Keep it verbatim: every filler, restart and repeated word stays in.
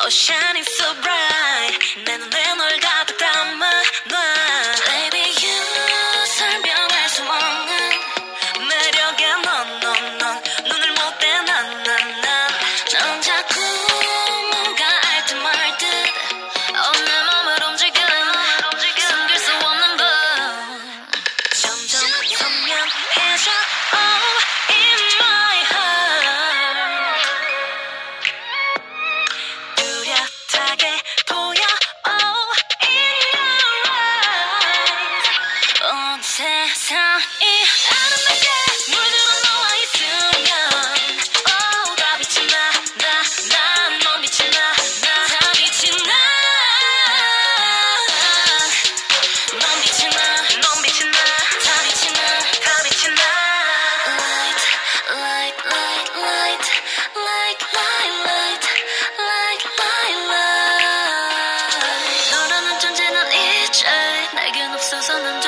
Oh shining so bright 내 눈에 널 가득 담아놔 Baby you 설명할 수 없는 매력에 넌 넌 넌 눈을 못 떼 난 난 난 넌 자꾸 뭔가 알 듯 말 듯 Oh 내 맘을 움직여 숨길 수 없는 걸 점점 선명해져 Oh in my heart 뚜렷하게 보여 Oh in your eyes 온 세상이 아름답게 물들어 너와 있으면 Oh 다 빛이 나 나 난 넌 빛이 나 나 다 빛이 나 넌 빛이 나 넌 빛이 나 다 빛이 나 다 빛이 나 Light light light light light light light light light 너라는 존재 난 이제 내겐 없어서 난